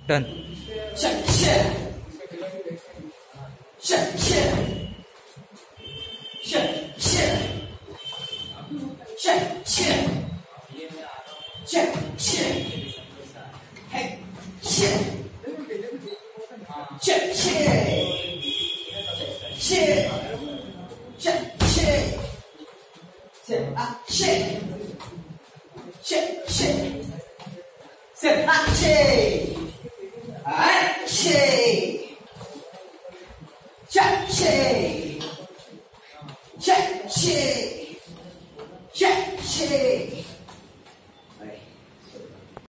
Done. Check, check. Check, check. Check, check. Check, check. Check, check. Hey, check. Check, check. Check. Check, check. Check, check. Check, check. Check, check. Check, check. Check, check. Check, check.